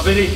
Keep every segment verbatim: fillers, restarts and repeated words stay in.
חברים,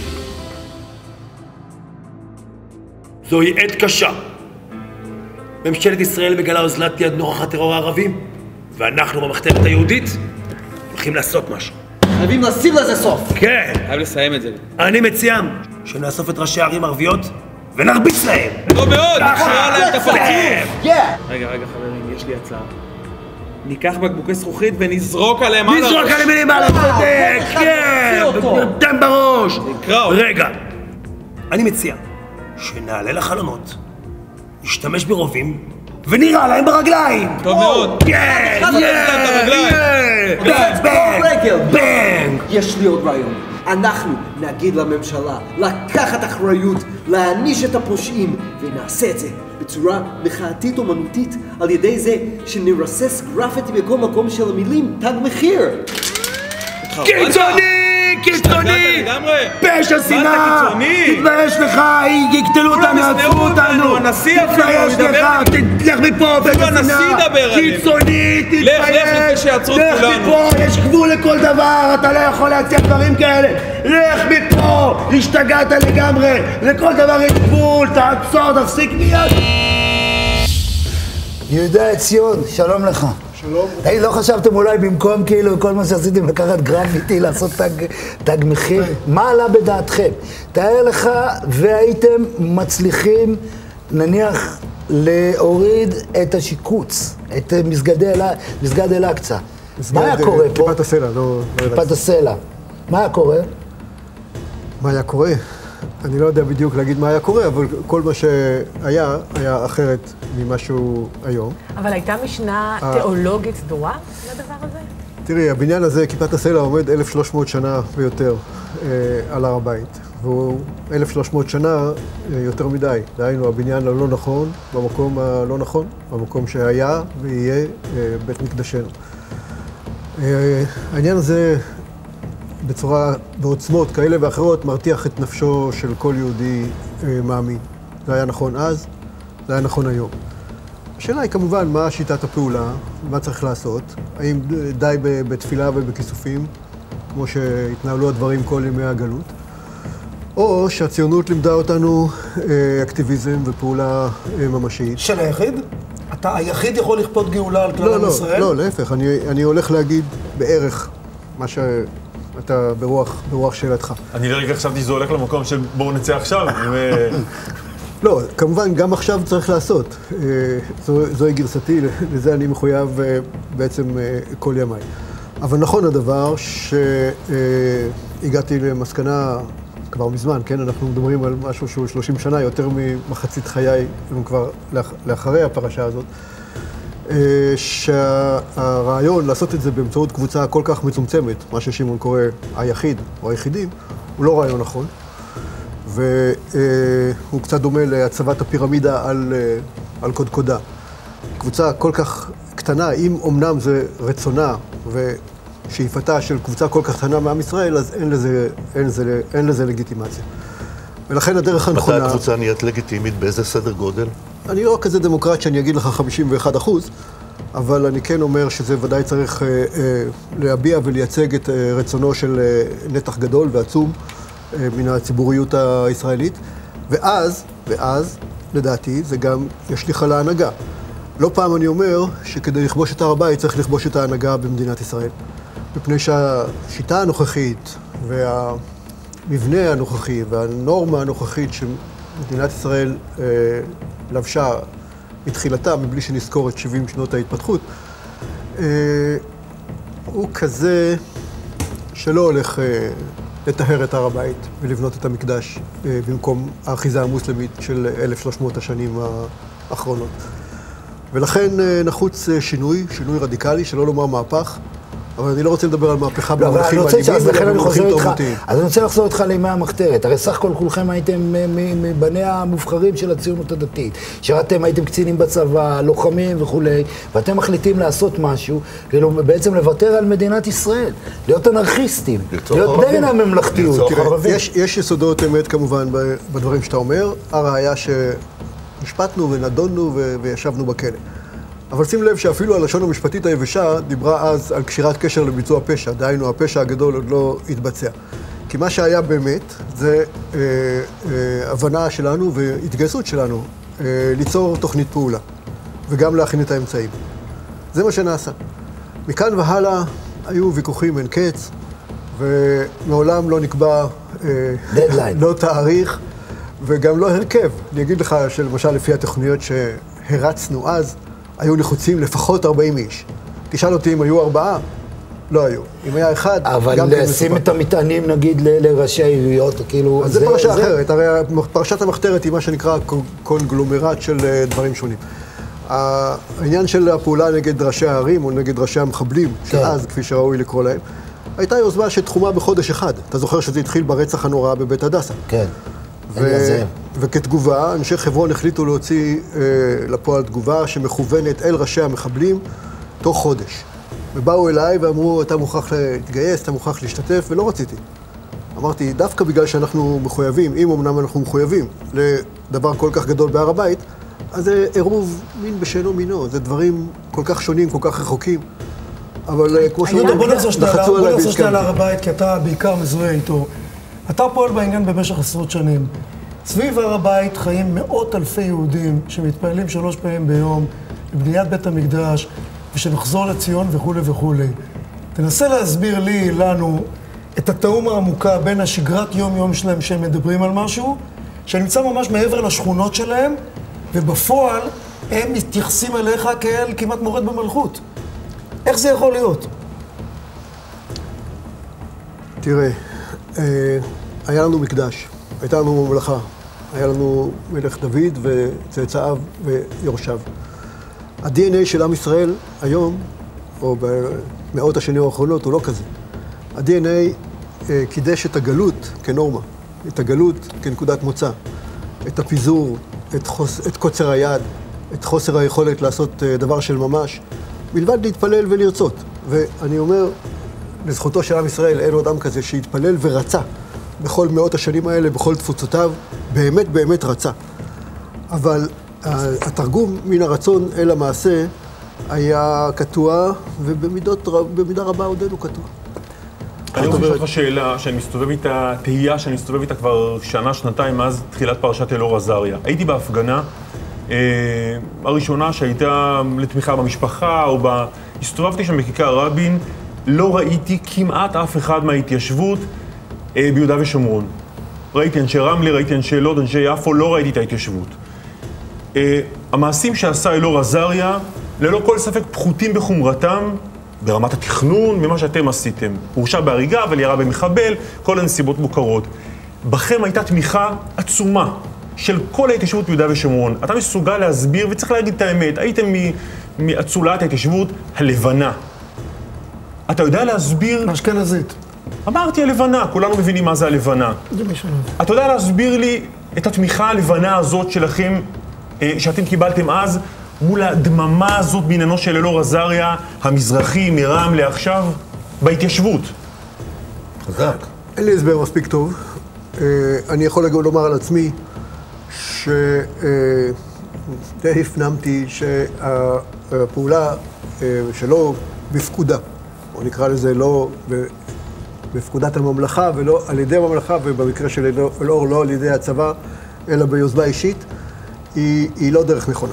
זוהי עת קשה. ממשלת ישראל מגלה אוזלת יד נוכח הטרור הערבי, ואנחנו במחתרת היהודית הולכים לעשות משהו. חייבים לשים לזה סוף. כן. חייב לסיים את זה. אני מציע שנאסוף את ראשי הערים הערביות ונרביץ להם. טוב מאוד, נשאר להם את הפרצוף. רגע, רגע חברים, יש לי הצעה. ניקח בקבוקי זכוכית ונזרוק עליהם על הראש. נזרוק עליהם על הראש, כן, נותן בראש. רגע, אני מציע שנעלה לחלונות, נשתמש ברובים ונירה להם ברגליים. טוב מאוד. כן, כן, בנג, בנג. יש לי עוד רעיון. אנחנו נגיד לממשלה לקחת אחריות, להעניש את הפושעים, ונעשה את זה בצורה מחאתית אומנותית על ידי זה שנרסס גרפיטי בכל מקום של המילים תג מחיר. קיצוני! קיצוני! פשע שנאה! תתבייש לך! יקטלו אותנו, יעצרו אותנו! תתבייש לך! תלך מפה! פשע שנאה! קיצוני! תתבייש! לך מפה! יש גבול לכל דבר! אתה לא יכול להציע דברים כאלה! לך מפה! השתגעת לגמרי! לכל דבר יש גבול! תעצור! תפסיק מיד! יהודה ציון, שלום לך. שלום. היי, לא חשבתם אולי במקום כאילו כל מה שעשיתם לקחת גרפיטי, לעשות תג, תג מחיר? מה עלה בדעתכם? תאר לך והייתם מצליחים נניח להוריד את השיקוץ, את מסגדי אל, מסגד אל-אקצא. מה היה קורה פה? כיפת הסלע, לא... כיפת הסלע. מה היה קורה? מה היה קורה? אני לא יודע בדיוק להגיד מה היה קורה, אבל כל מה שהיה, היה אחרת ממשהו היום. אבל הייתה משנה תיאולוגית סדורה לדבר הזה? תראי, הבניין הזה, כיפת הסלע, עומד אלף ושלוש מאות שנה ויותר אה, על הר הבית. והוא אלף ושלוש מאות שנה אה, יותר מדי. דהיינו, הבניין הלא נכון, במקום הלא נכון, במקום שהיה ויהיה אה, בית מקדשנו. אה, העניין הזה... בצורה, בעוצמות כאלה ואחרות, מרתיח את נפשו של כל יהודי אה, מאמין. זה היה נכון אז, זה היה נכון היום. השאלה היא כמובן, מה שיטת הפעולה, מה צריך לעשות, האם די בתפילה ובכיסופים, כמו שהתנהלו הדברים כל ימי הגלות, או שהציונות לימדה אותנו אה, אקטיביזם ופעולה אה, ממשית. של היחיד? אתה היחיד יכול לכפות גאולה על כלל לא, עם לא, ישראל? לא, להפך, אני, אני הולך להגיד בערך מה ש... אתה ברוח, ברוח שאלתך. אני לרגע חשבתי שזה הולך למקום של בואו נצא עכשיו. לא, כמובן, גם עכשיו צריך לעשות. זו, זוהי גרסתי, לזה אני מחויב בעצם כל ימיי. אבל נכון הדבר שהגעתי למסקנה כבר מזמן, כן? אנחנו מדברים על משהו שהוא שלושים שנה, יותר ממחצית חיי, כבר לאחרי הפרשה הזאת. שהרעיון לעשות את זה באמצעות קבוצה כל כך מצומצמת, מה ששימון קורא היחיד או היחידים, הוא לא רעיון נכון. והוא קצת דומה להצבת הפירמידה על, על קודקודה. קבוצה כל כך קטנה, אם אמנם זה רצונה ושאיפתה של קבוצה כל כך קטנה מעם ישראל, אז אין לזה, אין לזה, אין לזה לגיטימציה. ולכן הדרך הנכונה... מתי הקבוצה נהיית לגיטימית? באיזה סדר גודל? אני לא כזה דמוקרט שאני אגיד לך חמישים ואחד אחוז, אבל אני כן אומר שזה ודאי צריך אה, אה, להביע ולייצג את אה, רצונו של אה, נתח גדול ועצום אה, מן הציבוריות הישראלית, ואז, ואז, לדעתי, זה גם ישליך על ההנהגה. לא פעם אני אומר שכדי לכבוש את הר הבית צריך לכבוש את ההנהגה במדינת ישראל. מפני שהשיטה הנוכחית והמבנה הנוכחי והנורמה הנוכחית שמדינת ישראל אה, לבשה מתחילתה, מבלי שנזכור את שבעים שנות ההתפתחות, אה, הוא כזה שלא הולך אה, לטהר את הר הבית ולבנות את המקדש אה, במקום האחיזה המוסלמית של אלף ושלוש מאות השנים האחרונות. ולכן אה, נחוץ אה, שינוי, שינוי רדיקלי, שלא לומר מהפך, אבל אני לא רוצה לדבר על מהפכה במונחים האלימים, אלא במונחים תרבותיים. אז אני רוצה לחזור איתך לימי המחתרת. הרי סך הכל כולכם הייתם מבניה המובחרים של הציונות הדתית. שאתם הייתם קצינים בצבא, לוחמים וכולי, ואתם מחליטים לעשות משהו, כאילו בעצם לוותר על מדינת ישראל, להיות אנרכיסטים, להיות נגד הממלכתיות. יש יסודות אמת כמובן בדברים שאתה אומר, הראיה שנשפטנו ונדונו וישבנו בכלא. אבל שים לב שאפילו הלשון המשפטית היבשה דיברה אז על קשירת קשר לביצוע פשע, דהיינו הפשע הגדול עוד לא התבצע. כי מה שהיה באמת זה אה, אה, הבנה שלנו והתגייסות שלנו אה, ליצור תוכנית פעולה וגם להכין את האמצעים. זה מה שנעשה. מכאן והלאה היו ויכוחים אין קץ, ומעולם לא נקבע אה, לא תאריך וגם לא הרכב. אני אגיד לך שלמשל לפי התוכניות שהרצנו אז, היו נחוצים לפחות ארבעים איש. תשאל אותי אם היו ארבעה, לא היו. אם היה אחד, גם כן מסובך. אבל לשים את המטענים, נגיד, ל- לראשי העיריות, כאילו... אז זה, זה פרשה זה... אחרת. הרי פרשת המחתרת היא מה שנקרא קונגלומרט של דברים שונים. העניין של הפעולה נגד ראשי הערים, או נגד ראשי המחבלים, כן. שאז, כפי שראוי לקרוא להם, הייתה יוזמה שתחומה בחודש אחד. אתה זוכר שזה התחיל ברצח הנורא בבית הדסה. כן. ו... וכתגובה, אנשי חברון החליטו להוציא אה, לפועל תגובה שמכוונת אל ראשי המחבלים תוך חודש. ובאו אליי ואמרו, אתה מוכרח להתגייס, אתה מוכרח להשתתף, ולא רציתי. אמרתי, דווקא בגלל שאנחנו מחויבים, אם אמנם אנחנו מחויבים לדבר כל כך גדול בהר הבית, אז זה עירוב מין בשאינו מינו, זה דברים כל כך שונים, כל כך רחוקים. אבל כמו שאומרים, בוא נחזור שנייה להר הבית, כי אתה בעיקר מזוהה איתו. אתה פועל בעניין במשך עשרות שנים. סביב הר הבית חיים מאות אלפי יהודים שמתפעלים שלוש פעמים ביום לבניית בית המקדש, ושנחזור לציון וכו' וכו'. תנסה להסביר לי, לנו, את התאום העמוקה בין השגרת יום-יום שלהם שהם מדברים על משהו, שנמצא ממש מעבר לשכונות שלהם, ובפועל הם מתייחסים אליך כאל כמעט מורד במלכות. איך זה יכול להיות? תראה, היה לנו מקדש, הייתה לנו ממלכה, היה לנו מלך דוד וצאצאיו ויורשיו. ה-די אן איי של עם ישראל היום, או במאות השנים האחרונות, הוא לא כזה. ה-די אן איי קידש את הגלות כנורמה, את הגלות כנקודת מוצא, את הפיזור, את, חוס, את קוצר היד, את חוסר היכולת לעשות דבר של ממש, מלבד להתפלל ולרצות. ואני אומר, לזכותו של עם ישראל, אין עוד עם כזה שהתפלל ורצה בכל מאות השנים האלה, בכל תפוצותיו, באמת באמת רצה. אבל התרגום מן הרצון אל המעשה היה קטוע, ובמידה רבה עודנו קטוע. אני רוצה לשאול אותך שאלה שאני מסתובב איתה, תהייה שאני מסתובב איתה כבר שנה, שנתיים, מאז תחילת פרשת אלאור עזריה. הייתי בהפגנה אה, הראשונה שהייתה לתמיכה במשפחה, או ב... הסתובבתי שם בכיכר רבין, לא ראיתי כמעט אף אחד מההתיישבות אה, ביהודה ושומרון. ראיתי אנשי רמלה, ראיתי אנשי לוד, אנשי יפו, לא ראיתי את ההתיישבות. אה, המעשים שעשה אלאור עזריה, ללא כל ספק פחותים בחומרתם, ברמת התכנון, ממה שאתם עשיתם. הוא הורשע בהריגה, אבל ירה במחבל, כל הנסיבות מוכרות. בכם הייתה תמיכה עצומה של כל ההתיישבות ביהודה ושומרון. אתה מסוגל להסביר, וצריך להגיד את האמת, הייתם מאצולת ההתיישבות הלבנה. אתה יודע להסביר... אשכנזית. אמרתי הלבנה, כולנו מבינים מה זה הלבנה. זה משנה. אתה יודע להסביר לי את התמיכה הלבנה הזאת שלכם, שאתם קיבלתם אז, מול הדממה הזאת בעניינו של אלאור עזריה, המזרחי, מרמלה עכשיו, בהתיישבות. חזק. אין לי הסבר מספיק טוב. אני יכול לומר על עצמי שדי הפנמתי שהפעולה שלו בפקודה, או נקרא לזה לא בפקודת הממלכה ולא על ידי הממלכה, ובמקרה של אלאור לא על ידי הצבא, אלא ביוזמה אישית, היא, היא לא דרך נכונה.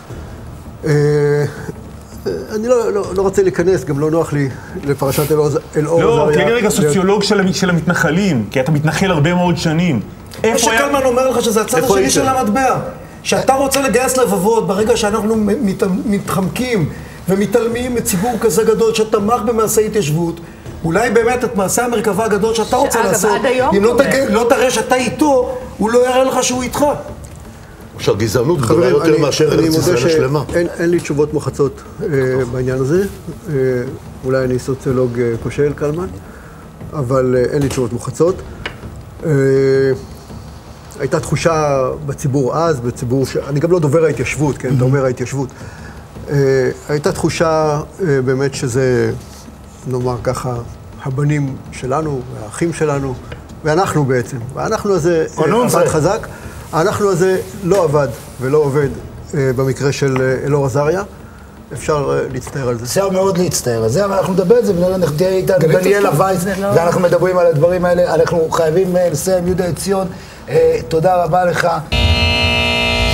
אני לא, לא, לא רוצה להיכנס, גם לא נוח לי לפרשת אלאור עזריה. לא, תהיה לי רגע סוציולוג של המתנחלים, כי אתה מתנחל הרבה מאוד שנים. מה שקלמן אומר לך שזה הצד השני של המטבע. שאתה רוצה לגייס לבבות ברגע שאנחנו מתחמקים ומתעלמים מציבור כזה גדול שתמך במעשה התיישבות, אולי באמת את מעשה המרכבה הגדול שאתה רוצה לעשות, אם לא תראה שאתה איתו, הוא לא יראה לך שהוא איתך. שהגזענות גדולה יותר מאשר ארץ ישראל השלמה. אין לי תשובות מוחצות בעניין הזה. אולי אני סוציולוג כושל, קלמן, אבל אין לי תשובות מוחצות. הייתה תחושה בציבור אז, בציבור ש... אני גם לא דובר ההתיישבות, כן, אתה אומר ההתיישבות. הייתה תחושה באמת שזה, נאמר ככה, הבנים שלנו, והאחים שלנו, ואנחנו בעצם. ואנחנו הזה עבד חזק. אנחנו הזה לא עבד ולא עובד במקרה של אלאור עזריה, אפשר להצטער על זה. אפשר מאוד להצטער על זה, אבל אנחנו נדבר על זה, ונראה איתנו דניאלה וייס, ואנחנו מדברים על הדברים האלה, אנחנו חייבים לסיים. יהודה עציון, תודה רבה לך.